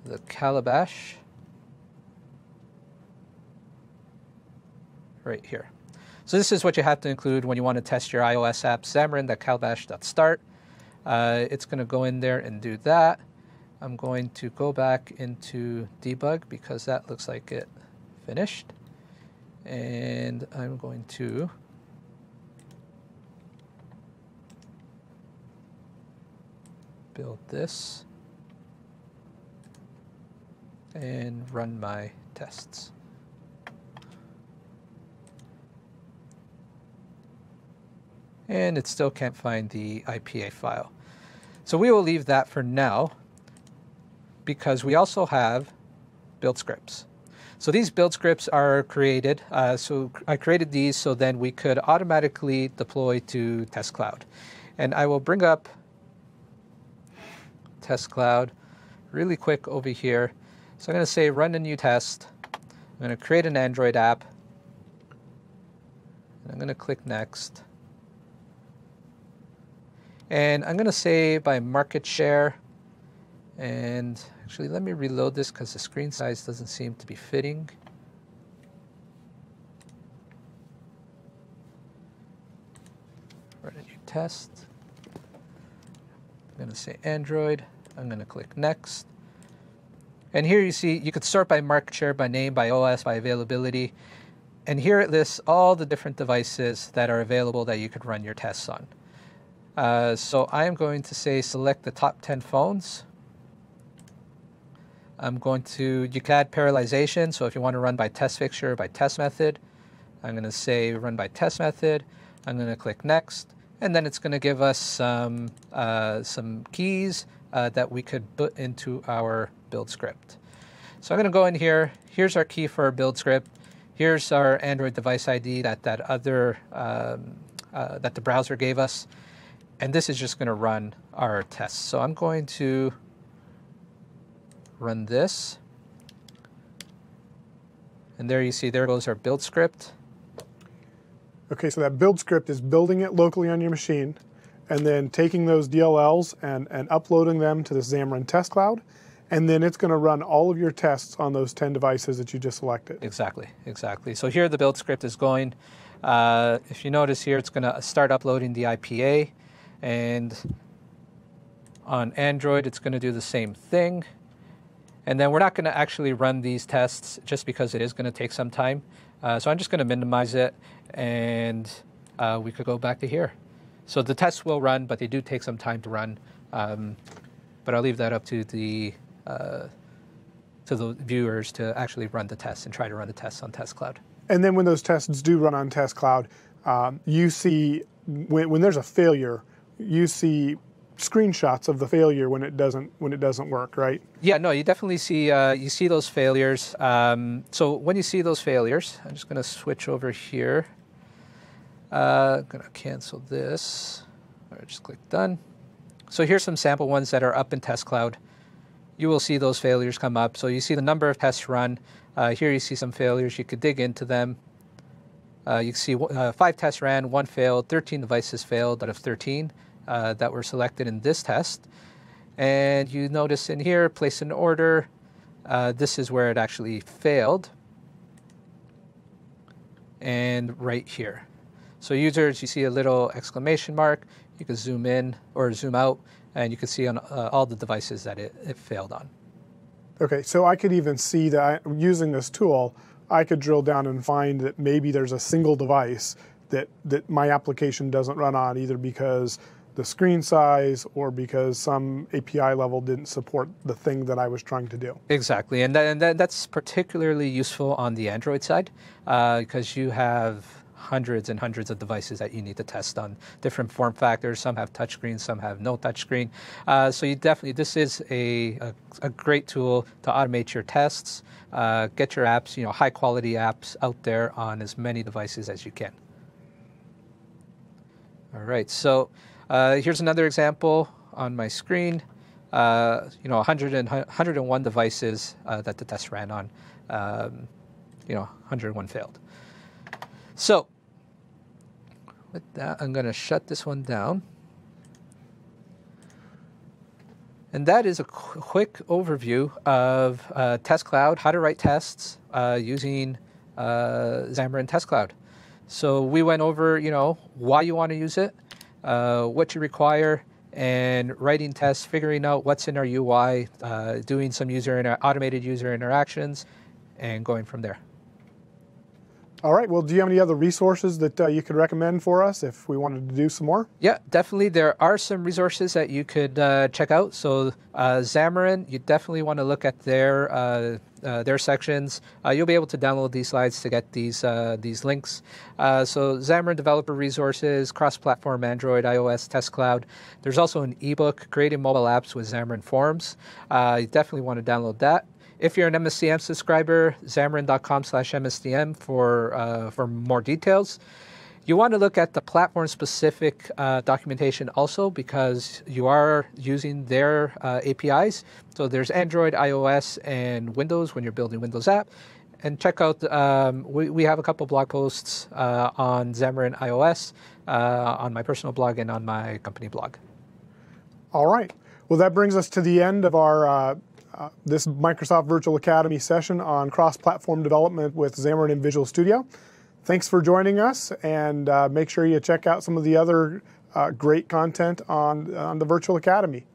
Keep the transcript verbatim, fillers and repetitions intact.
the calabash right here. So this is what you have to include when you want to test your iOS app, xamarin.calabash.start. Uh, it's going to go in there and do that. I'm going to go back into debug because that looks like it finished. And I'm going to build this and run my tests. And it still can't find the I P A file. So we will leave that for now because we also have build scripts. So these build scripts are created. Uh, so I created these so then we could automatically deploy to Test Cloud. And I will bring up Test Cloud really quick over here. So I'm going to say run a new test. I'm going to create an Android app. And I'm going to click next. And I'm going to say by market share. And actually, let me reload this because the screen size doesn't seem to be fitting. Run a new test. I'm going to say Android. I'm going to click next. And here you see, you could sort by market share, by name, by O S, by availability. And here it lists all the different devices that are available that you could run your tests on. Uh, so I am going to say select the top ten phones. I'm going to, you can add parallelization. So if you want to run by test fixture, by test method, I'm going to say run by test method. I'm going to click next. And then it's going to give us some, uh, some keys uh, that we could put into our build script. So I'm going to go in here. Here's our key for our build script. Here's our Android device I D that that other um, uh, that the browser gave us. And this is just going to run our tests. So I'm going to run this. And there you see, there goes our build script. Okay, so that build script is building it locally on your machine and then taking those D L Ls and, and uploading them to the Xamarin Test Cloud. And then it's going to run all of your tests on those ten devices that you just selected. Exactly, exactly. So here the build script is going. Uh, if you notice here, it's going to start uploading the I P A. And on Android, it's going to do the same thing. And then we're not going to actually run these tests just because it is going to take some time. Uh, so I'm just going to minimize it, and uh, we could go back to here. So the tests will run, but they do take some time to run. Um, but I'll leave that up to the uh, to the viewers to actually run the tests and try to run the tests on Test Cloud. And then when those tests do run on Test Cloud, um, you see when, when there's a failure, you see screenshots of the failure when it doesn't when it doesn't work, right? Yeah, no, you definitely see uh, you see those failures. Um, so when you see those failures, I'm just going to switch over here. Uh, I'm going to cancel this. Or just click done. So here's some sample ones that are up in Test Cloud. You will see those failures come up. So you see the number of tests run. Uh, here you see some failures. You could dig into them. Uh, you can see uh, five tests ran, one failed, thirteen devices failed out of thirteen. Uh, that were selected in this test. And you notice in here, place an order. Uh, this is where it actually failed. And right here. So users, you see a little exclamation mark. You can zoom in or zoom out, and you can see on uh, all the devices that it, it failed on. Okay, so I could even see that I, using this tool, I could drill down and find that maybe there's a single device that, that my application doesn't run on, either because the screen size or because some A P I level didn't support the thing that I was trying to do. Exactly, and, that, and that, that's particularly useful on the Android side uh, because you have hundreds and hundreds of devices that you need to test on different form factors. Some have touchscreen, some have no touchscreen. Uh, so you definitely, this is a, a, a great tool to automate your tests, uh, get your apps, you know, high quality apps out there on as many devices as you can. All right, so uh, here's another example on my screen. Uh, you know, one hundred and, one hundred and one devices uh, that the test ran on. Um, you know, one hundred and one failed. So with that, I'm going to shut this one down. And that is a qu quick overview of uh, Test Cloud, how to write tests uh, using uh, Xamarin Test Cloud. So we went over, you know, why you want to use it, uh, what you require, and writing tests, figuring out what's in our U I, uh, doing some user inter automated user interactions, and going from there. All right. Well, do you have any other resources that uh, you could recommend for us if we wanted to do some more? Yeah, definitely. There are some resources that you could uh, check out. So uh, Xamarin, you definitely want to look at their uh, uh, their sections. Uh, you'll be able to download these slides to get these uh, these links. Uh, so Xamarin developer resources, cross-platform Android, iOS, Test Cloud. There's also an ebook, Creating Mobile Apps with Xamarin Forms. Uh, you definitely want to download that. If you're an M S D M subscriber, xamarin.com slash MSDM for, uh, for more details. You want to look at the platform-specific uh, documentation also because you are using their uh, A P Is. So there's Android, iOS, and Windows when you're building Windows app. And check out, um, we, we have a couple blog posts uh, on Xamarin iOS, uh, on my personal blog and on my company blog. All right. Well, that brings us to the end of our uh, Uh, this Microsoft Virtual Academy session on cross-platform development with Xamarin and Visual Studio. Thanks for joining us, and uh, make sure you check out some of the other uh, great content on, on the Virtual Academy.